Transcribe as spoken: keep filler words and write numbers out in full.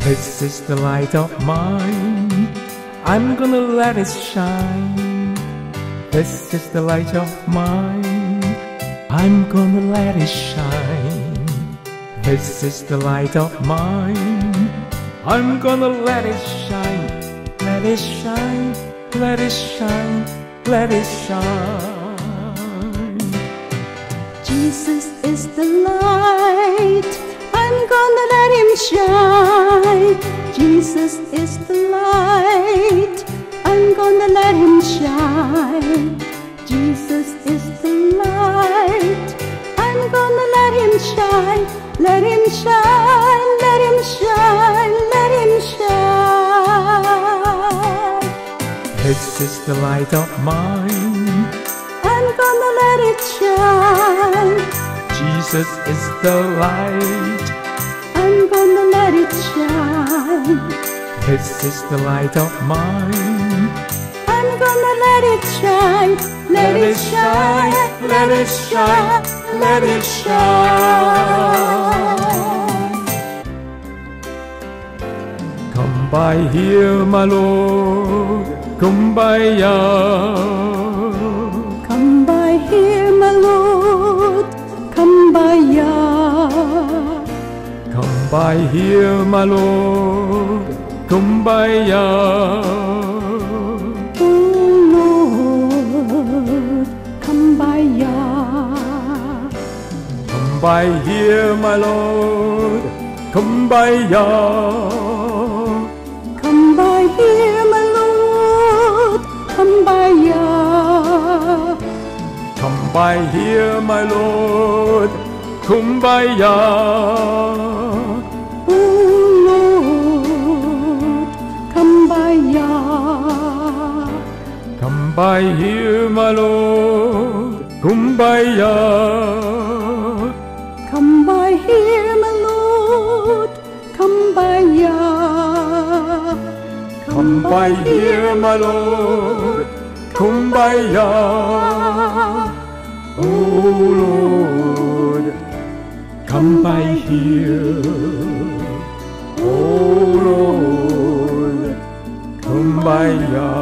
This is the light of mine, I'm gonna let it shine. This is the light of mine, I'm gonna let it shine. This is the light of mine, I'm gonna let it shine. Let it shine, let it shine, let it shine. Jesus is the light, I'm gonna let him shine. Jesus is the light, I'm gonna let him shine. Jesus is the light, I'm gonna let him shine. Let him shine, let him shine, let him shine. This is the light of mine, I'm gonna let it shine. Jesus is the light, I'm gonna let it shine. this is the light of mine, I'm gonna let it shine. Let it shine, let it shine, let it shine. Come by here, my Lord, come by here. Come by here, my Lord, come by here. Come by here, my Lord, come by here. Oh Lord, come by here. Come by here, my Lord, come by here. Come by here, my Lord, come by here. Come by here, my Lord, come by here. Oh Lord, come by here. Come by here, my Lord, come by here. Come by here, my Lord, come by here. Come by here, my Lord, come by here. Oh Lord, come by here. Oh Lord, come by here.